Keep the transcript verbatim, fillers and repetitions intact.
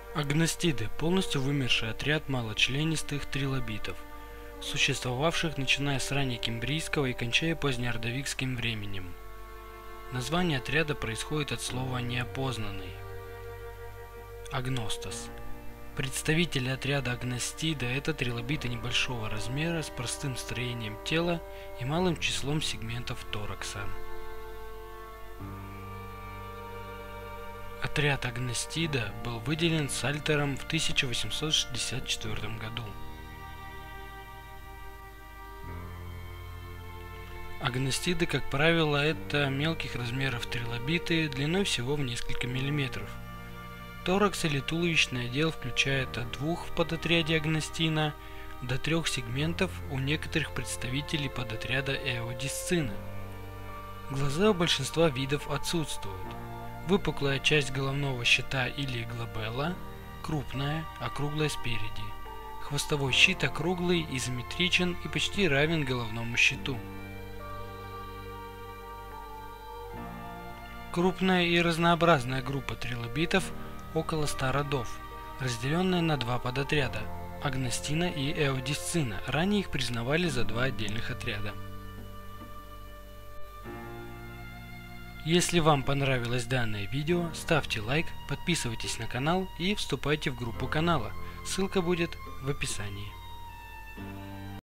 Агностиды – полностью вымерший отряд малочленистых трилобитов, существовавших начиная с раннекембрийского и кончая позднеордовикским временем. Название отряда происходит от слова «неопознанный» – агностос. Представители отряда агностида – это трилобиты небольшого размера с простым строением тела и малым числом сегментов торакса. Отряд агностида был выделен Сальтером в тысяча восемьсот шестьдесят четвёртом году. Агностиды, как правило, это мелких размеров трилобиты длиной всего в несколько миллиметров. Торакс или туловищный отдел включает от двух в подотряде агностина до трех сегментов у некоторых представителей подотряда эодисцина. Глаза у большинства видов отсутствуют. Выпуклая часть головного щита или глобелла крупная, округлая спереди. Хвостовой щит округлый, изометричен и почти равен головному щиту. Крупная и разнообразная группа трилобитов около ста родов, разделенная на два подотряда – агностина и эодисцина. Ранее их признавали за два отдельных отряда. Если вам понравилось данное видео, ставьте лайк, подписывайтесь на канал и вступайте в группу канала. Ссылка будет в описании.